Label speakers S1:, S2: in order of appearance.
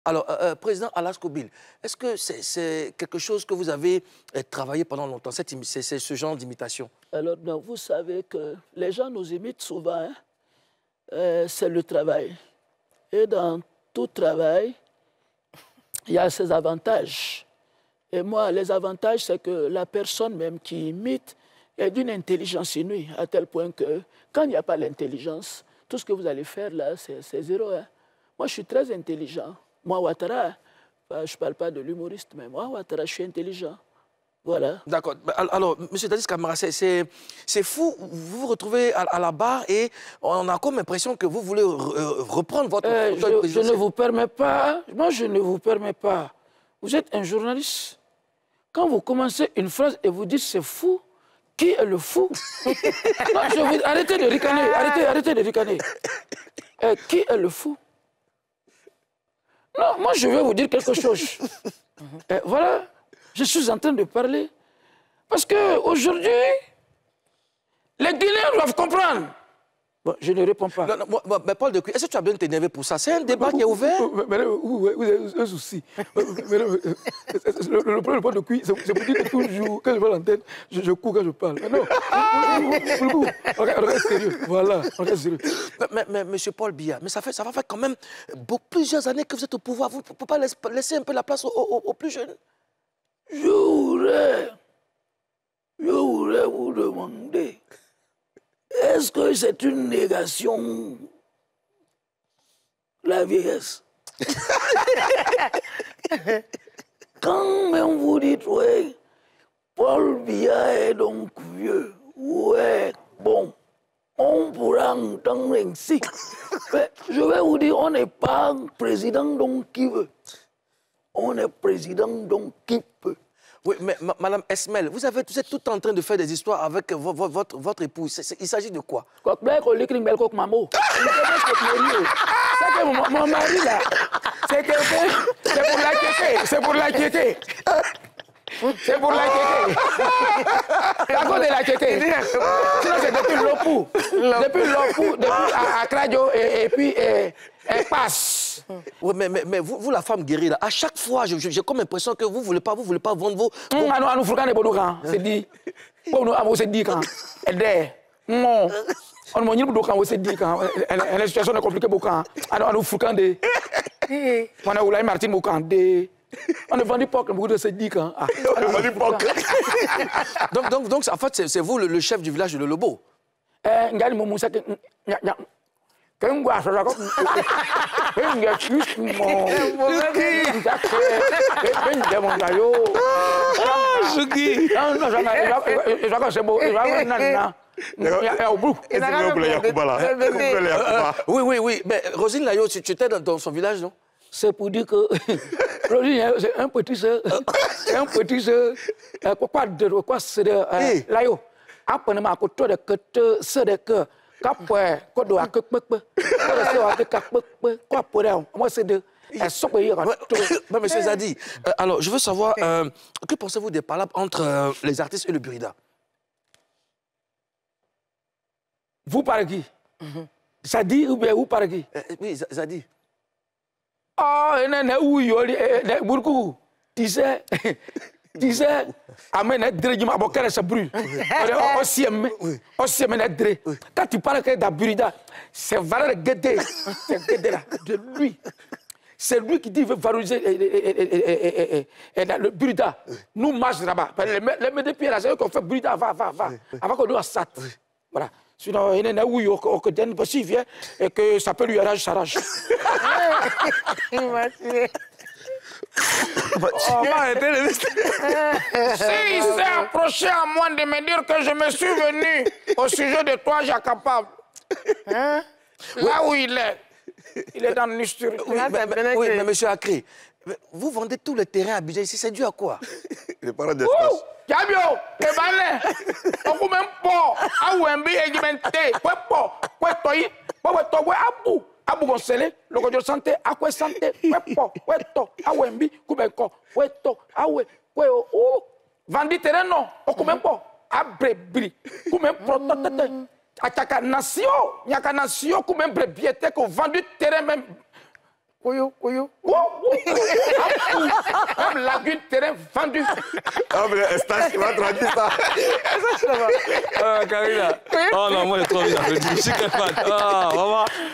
S1: Alors, Président Alas Kobil, est-ce que c'est quelque chose que vous avez travaillé pendant longtemps, c'est ce genre d'imitation?
S2: Alors, donc, vous savez que les gens nous imitent souvent, hein? C'est le travail. Et dans tout travail, il y a ses avantages. Et moi, les avantages, c'est que la personne même qui imite est d'une intelligence inouïe, à tel point que quand il n'y a pas l'intelligence, tout ce que vous allez faire là, c'est zéro. Hein? Moi, je suis très intelligent. Moi, Ouattara, je ne parle pas de l'humoriste, mais moi, Ouattara, je suis intelligent. Voilà.
S1: D'accord. Alors, M. Dadis Camara, c'est fou. Vous vous retrouvez à la barre et on a comme l'impression que vous voulez reprendre votre fauteuil présidentiel.
S2: Je ne vous permets pas. Moi, je ne vous permets pas. Vous êtes un journaliste. Quand vous commencez une phrase et vous dites c'est fou, qui est le fou? Non, arrêtez de ricaner. Arrêtez de ricaner. Qui est le fou? Non, moi, je vais vous dire quelque chose. Voilà. Je suis en train de parler. Parce qu'aujourd'hui, les Guinéens doivent comprendre. Bon, je ne réponds pas.
S1: Non, mais Paul de Cuy, est-ce que tu as bien t'énerver pour ça? C'est un débat qui est ouvert.
S3: Mais vous avez un souci. Le problème de Paul de Cuy, c'est pour dire que toujours, quand je vais à l'antenne, je cours quand je parle. Mais non, on reste sérieux. Voilà, on reste sérieux.
S1: Mais M. Paul Biya, mais ça va faire quand même plusieurs années que vous êtes au pouvoir. Vous ne pouvez pas laisser un peu la place aux plus jeunes.
S2: Je voudrais vous demander, est-ce que c'est une négation, la vieillesse? Quand même vous dites, ouais, Paul Biya est donc vieux, ouais, bon, on pourra entendre ainsi. Mais je vais vous dire, on n'est pas président donc qui veut. On est président donc qui peut.
S1: Oui, mais Madame Esmel, vous êtes tout en train de faire des histoires avec votre épouse. Il s'agit de quoi?
S2: C'est que mon mari là, c'est pour l'inquiéter. C'est pour l'inquiéter. C'est pour l'inquiéter. À cause de l'inquiéter. Sinon, c'est depuis l'Opou. Depuis l'Opou, depuis Akradio et puis elle passe.
S1: Oui, mais vous, la femme guérie, là, à chaque fois, j'ai comme l'impression que vous ne voulez pas vendre vos...
S2: Nous foucons des bonheurs, c'est dit. Nous c'est dit quand. Non. On m'a dit que c'est dit quand. La situation est compliquée beaucoup. Nous foucons des... On a eu Martin Moukandé. On a vendu porc, beaucoup de c'est dit quand.
S1: On a vendu porc. Donc, en fait, c'est vous le chef du village de Lobo.
S2: Ngali Moussa. Quand vous avez
S1: oui. Mais Rosine Layo, tu étais dans son village, non?
S2: C'est pour dire que Rosine, c'est un petit sœur. C'est un petit sœur. Quoi, c'est de Layo. Après, on a côté de sœur de cœur. Mais
S1: monsieur Zadi, alors je veux savoir, que pensez-vous des palabres entre les artistes et le Burida?
S2: Vous parlez qui? Zadi ou bien vous parlez qui?
S1: Oui, Zadi.
S2: Ah, tu sais, ça brûle. Quand tu parles de Burida, c'est valeur Guédé. C'est Guédé là, de lui. C'est lui qui dit qu'il veut valoriser le Burida. Nous marchons là-bas. Les mecs de pied là, c'est eux qui ont fait Burida, va. Avant qu'on nous assate. Voilà. Sinon, il y a où il vient et que ça peut lui arranger sa rage.
S4: Il m'a tué.
S2: S'il s'est approché à moi de me dire que je me suis venu au sujet de toi, j'ai capable. Hein? Là où il est dans l'histoire.
S1: Oui, mais monsieur Akri, vous vendez tout le terrain à Abidjan ici, c'est dû à quoi?
S3: Les parents d'espace.
S2: Gabio, les balais, on peut même pas, à Wemby et Gimente, Abu Gonzalez, le code de santé, à quoi santé, à Wemby, Koubeko, Vandi terrain, non, on peut même pas, à Brébri, Koumem Protote, à Taka Nation, Yaka Nation, Koumem Brébiété, qu'on vendu terrain même.
S3: Koyo, koyo.
S5: Comme lagune terrain vendu.
S6: Ah, mais Eustache, il va traduire ça.
S1: Ah, Karina. Oh non, moi j'ai trop envie d'applaudir. Je suis très fan. Ah, vraiment.